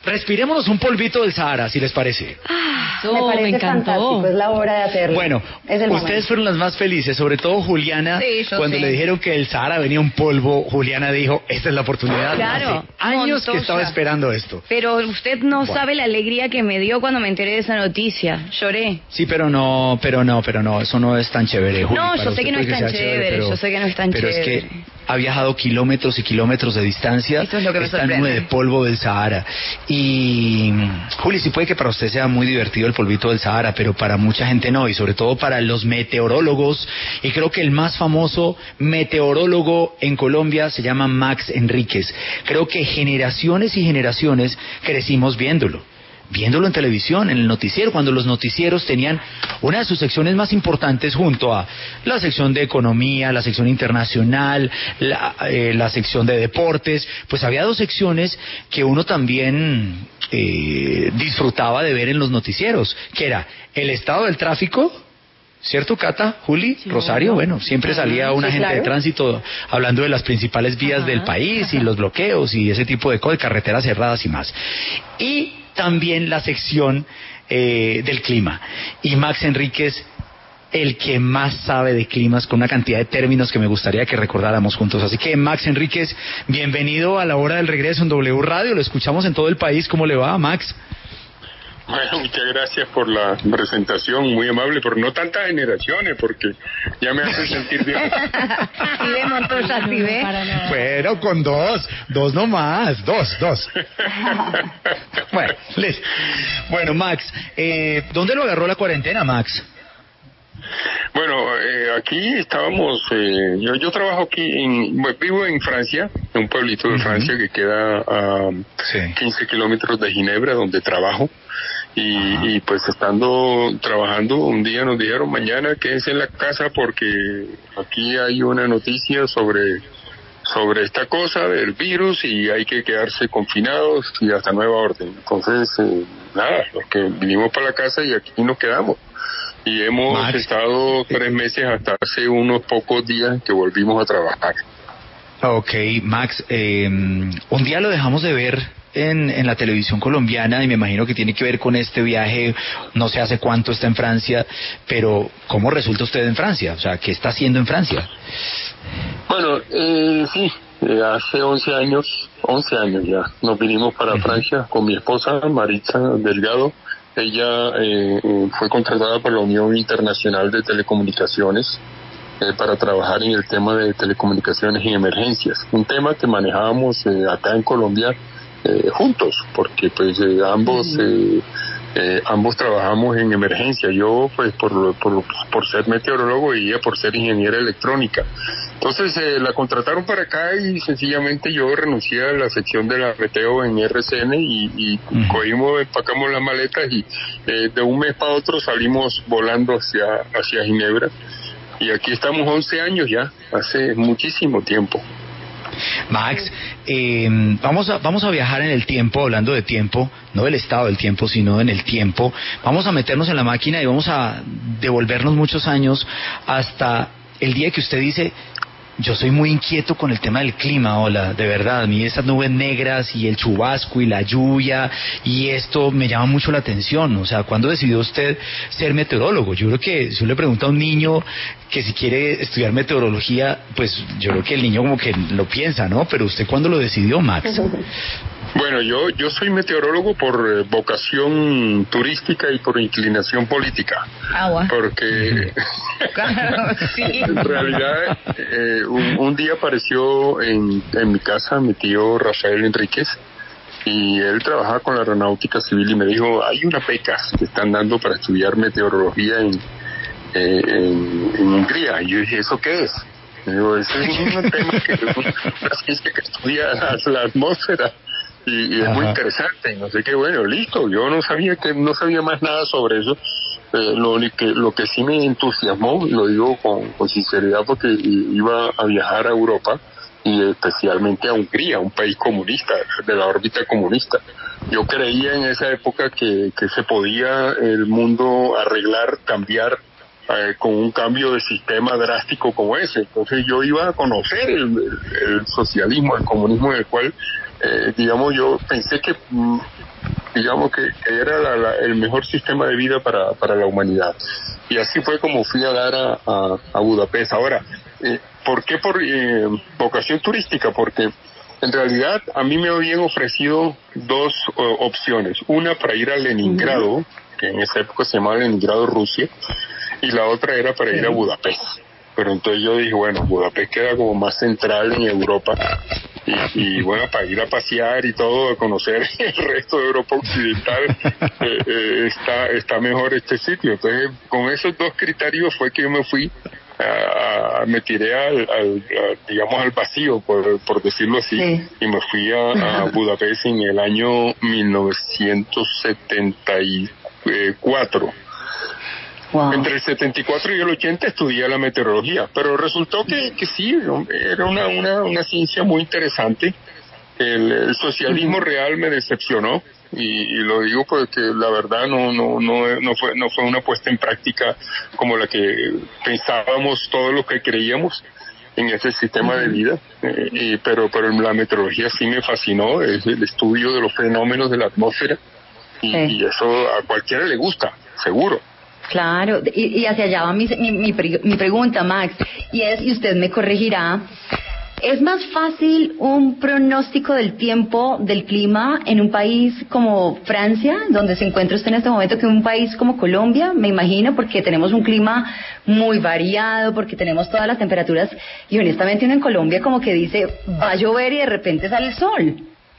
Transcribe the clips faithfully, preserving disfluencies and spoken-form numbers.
respirémonos un polvito del Sahara, si les parece. Ah, me parece me encantó. fantástico, es la hora de hacerlo. Bueno, es el ustedes momento. fueron las más felices, sobre todo Juliana, Sí, yo cuando sí. le dijeron que el Sahara venía un polvo, Juliana dijo, esta es la oportunidad. Claro, Hace años que Montoya. estaba esperando esto. Pero usted no Bueno. sabe la alegría que me dio cuando me enteré de esa noticia. Lloré. Sí, pero no, pero no, pero no, eso no es tan chévere, Juli. No, Para yo sé usted que no puede es tan sea chévere, pero- yo sé que no es tan pero chévere. es que ha viajado kilómetros y kilómetros de distancia. Esto es lo que me esta sorprende. nube de polvo del Sahara. Y, Juli, sí puede que para usted sea muy divertido el polvito del Sahara, pero para mucha gente no, y sobre todo para los meteorólogos, y creo que el más famoso meteorólogo en Colombia se llama Max Enríquez. Creo que generaciones y generaciones crecimos viéndolo. Viéndolo en televisión, en el noticiero, cuando los noticieros tenían una de sus secciones más importantes junto a la sección de economía, la sección internacional, la, eh, la sección de deportes, pues había dos secciones que uno también eh, disfrutaba de ver en los noticieros, que era el estado del tráfico, ¿cierto, Cata? Juli, Sí, Rosario, bueno, siempre Ajá, salía una sí, gente de claro. tránsito hablando de las principales vías Ajá, del país y ajá. los bloqueos y ese tipo de cosas, carreteras cerradas y más. Y también la sección eh, del clima. Y Max Enríquez, el que más sabe de climas, con una cantidad de términos que me gustaría que recordáramos juntos. Así que, Max Enríquez, bienvenido a la hora del regreso en W Radio. Lo escuchamos en todo el país. ¿Cómo le va, Max? Bueno, muchas gracias por la presentación, muy amable, pero no tantas generaciones, porque ya me hace sentir bien. Y de Montoya, ¿sí ve? Bueno, con dos, dos nomás, dos, dos. Bueno, les- bueno, Max, eh, ¿dónde lo agarró la cuarentena, Max? Bueno, eh, aquí estábamos, eh, yo yo trabajo aquí, en, bueno, vivo en Francia, en un pueblito de Ujú. Francia que queda a Sí. quince kilómetros de Ginebra, donde trabajo. Y, Ajá. y pues estando trabajando, un día nos dijeron mañana quédense en la casa porque aquí hay una noticia sobre sobre esta cosa del virus y hay que quedarse confinados y hasta nueva orden. Entonces, eh, nada, los que vinimos para la casa y aquí nos quedamos. Y hemos Max. estado tres meses hasta hace unos pocos días que volvimos a trabajar. Ok, Max, eh, un día lo dejamos de ver en, en la televisión colombiana y me imagino que tiene que ver con este viaje, no sé hace cuánto está en Francia, pero ¿cómo resulta usted en Francia? O sea, ¿qué está haciendo en Francia? Bueno, eh, sí, eh, hace once años, once años ya, nos vinimos para Ujú. Francia con mi esposa Maritza Delgado. Ella eh, eh, fue contratada por la Unión Internacional de Telecomunicaciones eh, para trabajar en el tema de telecomunicaciones y emergencias, un tema que manejábamos eh, acá en Colombia eh, juntos, porque pues eh, ambos eh, eh, ambos trabajamos en emergencia. Yo pues por, por por ser meteorólogo y ella por ser ingeniera electrónica. Entonces eh, la contrataron para acá y sencillamente yo renuncié a la sección de la meteo en R C N y, y Ujú. cogimos, empacamos las maletas y eh, de un mes para otro salimos volando hacia hacia Ginebra. Y aquí estamos once años ya, hace muchísimo tiempo. Max, eh, vamos a vamos a viajar en el tiempo, hablando de tiempo, no del estado del tiempo, sino en el tiempo. Vamos a meternos en la máquina y vamos a devolvernos muchos años hasta el día que usted dice: yo soy muy inquieto con el tema del clima, hola, de verdad, a mí esas nubes negras y el chubasco y la lluvia y esto me llama mucho la atención. O sea, ¿cuándo decidió usted ser meteorólogo? Yo creo que si uno le pregunta a un niño que si quiere estudiar meteorología, pues yo creo que el niño como que lo piensa, ¿no? Pero ¿usted cuándo lo decidió, Max? Bueno, yo yo soy meteorólogo por eh, vocación turística y por inclinación política. Agua. Porque Claro, sí. en realidad eh, un, un día apareció en, en mi casa mi tío Rafael Enríquez y él trabajaba con la aeronáutica civil y me dijo: hay unas becas que están dando para estudiar meteorología en, eh, en, en Hungría. Y yo dije: ¿eso qué es? Y digo: ese es un tema que una ciencia que estudia la atmósfera. Y, y es Ajá. muy interesante, y no sé qué. Bueno, listo, yo no sabía que no sabía más nada sobre eso. Eh, lo, uni- que, lo que sí me entusiasmó, lo digo con, con sinceridad, porque i- iba a viajar a Europa y especialmente a Hungría, un país comunista, de la órbita comunista. Yo creía en esa época que, que se podía el mundo arreglar, cambiar eh, con un cambio de sistema drástico como ese. Entonces yo iba a conocer el, el, el socialismo, el comunismo, en el cual Eh, digamos, yo pensé que mm, digamos que, que era la, la, el mejor sistema de vida para, para la humanidad. Y así fue como fui a dar a, a, a Budapest. Ahora, eh, ¿por qué por eh, vocación turística? Porque en realidad a mí me habían ofrecido dos uh, opciones. Una para ir a Leningrado, que en esa época se llamaba Leningrado, Rusia, y la otra era para ir a Budapest. Pero entonces yo dije, bueno, Budapest queda como más central en Europa, y, y bueno, para ir a pasear y todo, a conocer el resto de Europa Occidental, eh, eh, está, está mejor este sitio. Entonces, con esos dos criterios fue que yo me fui, a, a, me tiré al, al a, digamos al vacío, por, por decirlo así, sí. Y me fui a, a Budapest en el año mil novecientos setenta y cuatro. Wow. Entre el setenta y cuatro y el ochenta estudié la meteorología, pero resultó que, que sí, era una, una, una ciencia muy interesante. El, el socialismo uh-huh. real me decepcionó, y, y lo digo porque la verdad no, no, no, no fue, no fue una puesta en práctica como la que pensábamos todos los que creíamos en ese sistema uh-huh. de vida, eh, y, pero, pero la meteorología sí me fascinó, es el estudio de los fenómenos de la atmósfera, y, sí. y eso a cualquiera le gusta, seguro. Claro, y, y hacia allá va mi, mi, mi, mi pregunta, Max, y es, y usted me corregirá, ¿es más fácil un pronóstico del tiempo, del clima, en un país como Francia, donde se encuentra usted en este momento, que en un país como Colombia, me imagino, porque tenemos un clima muy variado, porque tenemos todas las temperaturas, y honestamente uno en Colombia como que dice, va a llover y de repente sale el sol?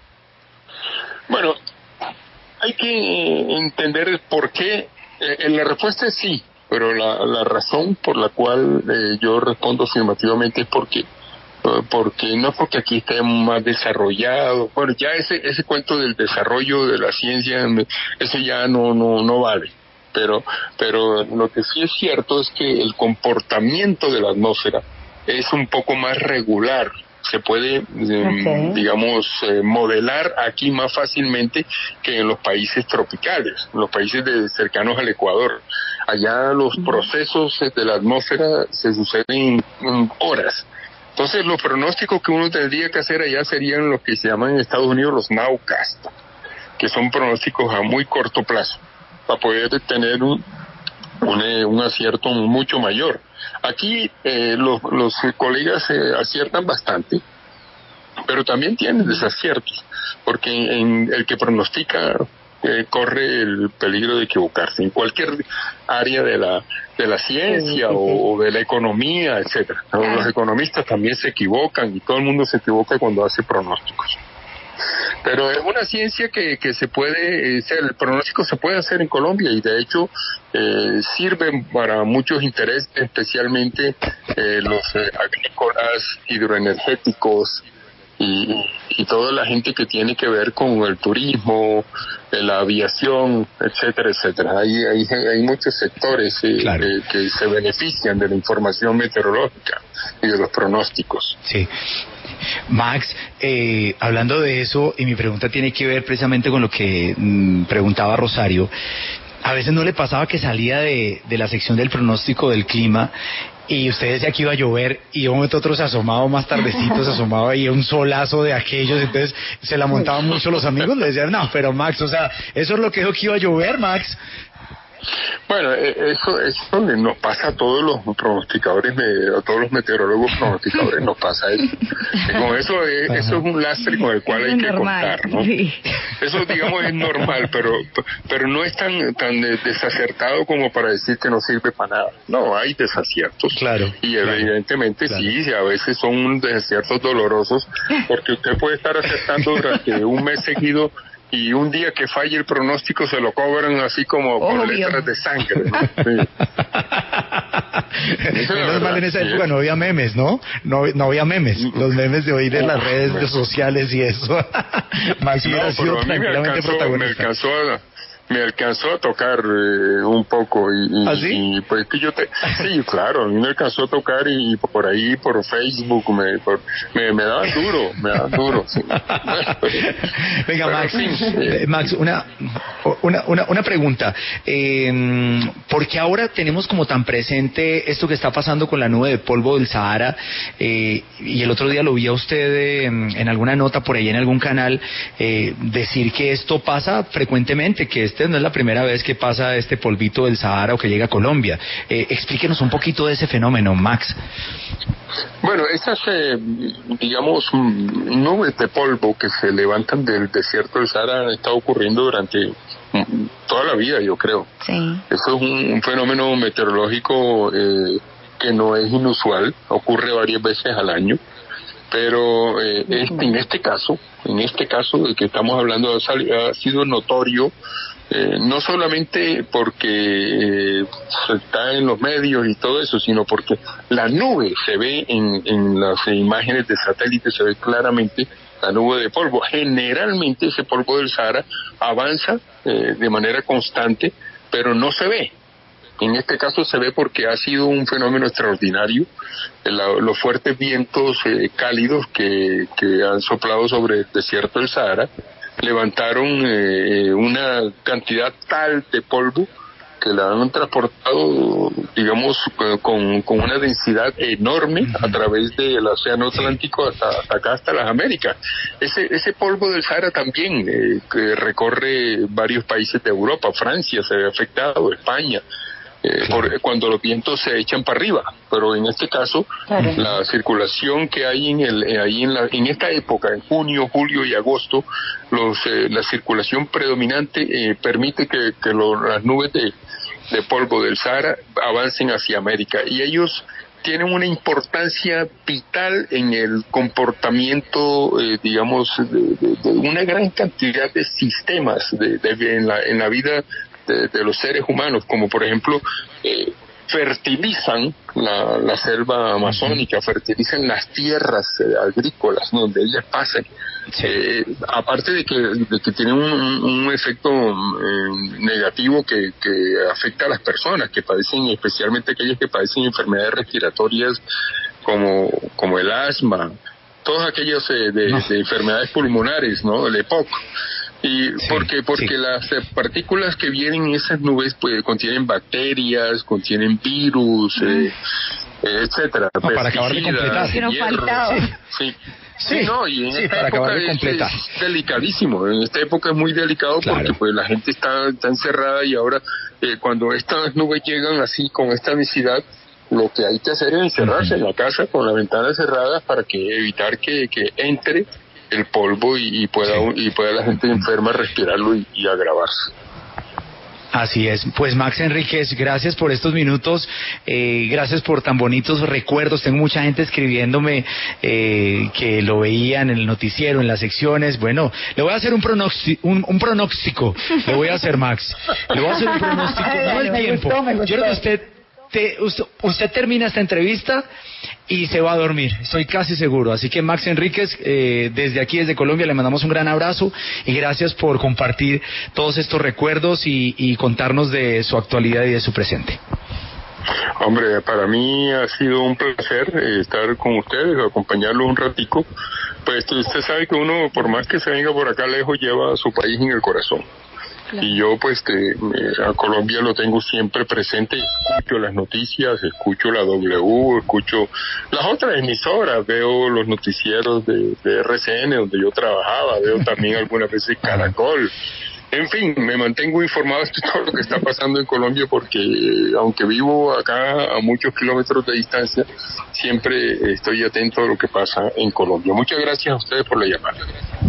Bueno, hay que entender por qué. Eh, la respuesta es sí, pero la, la razón por la cual eh, yo respondo afirmativamente es porque uh, porque no porque aquí esté más desarrollado. Bueno, ya ese ese cuento del desarrollo de la ciencia, eso ya no no no vale. Pero pero lo que sí es cierto es que el comportamiento de la atmósfera es un poco más regular. Se puede, eh, okay. digamos, eh, modelar aquí más fácilmente que en los países tropicales, en los países de, cercanos al Ecuador. Allá los uh-huh. procesos de la atmósfera se suceden en, en horas. Entonces, los pronósticos que uno tendría que hacer allá serían los que se llaman en Estados Unidos los nowcast, que son pronósticos a muy corto plazo, para poder tener un, un, un acierto mucho mayor. Aquí eh, los, los colegas eh, aciertan bastante, pero también tienen desaciertos, porque en, en el que pronostica eh, corre el peligro de equivocarse en cualquier área de la de la ciencia o, o de la economía, etcétera. Los economistas también se equivocan y todo el mundo se equivoca cuando hace pronósticos. Pero es una ciencia que, que se puede, eh, el pronóstico se puede hacer en Colombia, y de hecho eh, sirve para muchos intereses, especialmente eh, los eh, agrícolas, hidroenergéticos y, y toda la gente que tiene que ver con el turismo, eh, la aviación, etcétera, etcétera. Hay, hay, hay muchos sectores eh, claro. eh, que se benefician de la información meteorológica y de los pronósticos. Sí. Max, eh, hablando de eso, y mi pregunta tiene que ver precisamente con lo que mmm, preguntaba Rosario, a veces no le pasaba que salía de, de la sección del pronóstico del clima y usted decía que iba a llover y un momento otro se asomaba más tardecito, se asomaba y un solazo de aquellos, entonces se la montaban mucho los amigos, le decían, no, pero Max, o sea, eso es lo que dijo que iba a llover, Max. Bueno, eso, eso nos pasa a todos los pronosticadores, a todos los meteorólogos pronosticadores, nos pasa eso. Con eso, eso es un lastre con el cual hay que contar, ¿no? Eso, digamos, es normal, pero pero no es tan tan desacertado como para decir que no sirve para nada. No, hay desaciertos. Claro. Y evidentemente claro. sí, a veces son desaciertos dolorosos, porque usted puede estar acertando durante un mes seguido, y un día que falle el pronóstico se lo cobran así como con letras de sangre, ¿no? Sí. Menos mal en esa época no había memes, ¿no? No, no había memes. Los memes de hoy de las redes sociales y eso. Max no, hubiera sido pero a mí me alcanzó, me alcanzó a, me alcanzó a tocar eh, un poco y, y, ¿Ah, sí? y pues que yo te sí claro, a mí me alcanzó a tocar y, y por ahí por Facebook me por, me, me daba duro me daba duro sí. Venga, Pero, Max, en fin, eh, Max, una, una, una, una pregunta. Eh, ¿Por qué ahora tenemos como tan presente esto que está pasando con la nube de polvo del Sahara? Eh, y el otro día lo vi a usted eh, en alguna nota por ahí en algún canal eh, decir que esto pasa frecuentemente, que esta no es la primera vez que pasa este polvito del Sahara o que llega a Colombia. Eh, explíquenos un poquito de ese fenómeno, Max. Bueno, esas, eh, digamos, nubes de polvo que se levantan del desierto del Sahara han estado ocurriendo durante toda la vida, yo creo. Sí. Eso es un, un fenómeno meteorológico eh, que no es inusual, ocurre varias veces al año, pero eh, este, en este caso, en este caso de que estamos hablando, ha, sali- ha sido notorio. Eh, no solamente porque eh, está en los medios y todo eso, sino porque la nube se ve en, en las imágenes de satélite, se ve claramente la nube de polvo. Generalmente ese polvo del Sahara avanza eh, de manera constante, pero no se ve. En este caso se ve porque ha sido un fenómeno extraordinario. La, los fuertes vientos eh, cálidos que, que han soplado sobre el desierto del Sahara levantaron eh, una cantidad tal de polvo que la han transportado, digamos, con, con una densidad enorme a través del Océano Atlántico hasta, hasta acá, hasta las Américas. Ese, ese polvo del Sahara también, eh, que recorre varios países de Europa, Francia se ve afectado, España, eh, por, cuando los vientos se echan para arriba, pero en este caso claro. La circulación que hay en el eh, ahí en la en esta época, en junio, julio y agosto, los eh, la circulación predominante eh, permite que, que lo, las nubes de, de polvo del Sahara avancen hacia América, y ellos tienen una importancia vital en el comportamiento, eh, digamos, de, de, de una gran cantidad de sistemas de, de, en la en la vida De, de los seres humanos, como por ejemplo eh, fertilizan la, la selva amazónica, fertilizan las tierras eh, agrícolas donde ellas pasan. Sí. Eh, aparte de que, de que tienen un, un efecto eh, negativo que, que afecta a las personas que padecen, especialmente aquellas que padecen enfermedades respiratorias como, como el asma, todas aquellas eh, de, no. de enfermedades pulmonares, ¿no? El E P O C. Y sí, porque porque sí. las eh, partículas que vienen en esas nubes pues contienen bacterias, contienen virus, mm. eh, eh, etcétera. No, para acabar de completar. Que nos faltaba. Sí. sí. Sí, no, y en sí, esta para época de es, es delicadísimo. En esta época es muy delicado claro. porque pues la gente está, está encerrada, y ahora eh, cuando estas nubes llegan así con esta densidad, lo que hay que hacer es encerrarse uh-huh. en la casa con las ventanas cerradas para que evitar que, que entre el polvo y, y pueda sí. y pueda la gente enferma respirarlo y, y agravarse. Así es. Pues Max Enríquez, gracias por estos minutos, eh, gracias por tan bonitos recuerdos. Tengo mucha gente escribiéndome eh, que lo veían en el noticiero, en las secciones. Bueno, le voy a hacer un pronóstico, un, un pronóstico. Le voy a hacer, Max. Le voy a hacer un pronóstico, no el tiempo. Gustó, Yo creo que usted, te, usted, usted termina esta entrevista y se va a dormir, estoy casi seguro. Así que Max Enríquez, eh, desde aquí, desde Colombia, le mandamos un gran abrazo y gracias por compartir todos estos recuerdos y, y contarnos de su actualidad y de su presente. Hombre, para mí ha sido un placer eh, estar con ustedes, acompañarlos un ratico. Pues usted sabe que uno, por más que se venga por acá lejos, lleva a su país en el corazón. Claro. Y yo pues te, a Colombia lo tengo siempre presente, escucho las noticias, escucho la W, escucho las otras emisoras, veo los noticieros de, de R C N donde yo trabajaba, veo también algunas veces Caracol. En fin, me mantengo informado de todo lo que está pasando en Colombia porque aunque vivo acá a muchos kilómetros de distancia, siempre estoy atento a lo que pasa en Colombia. Muchas gracias a ustedes por la llamada.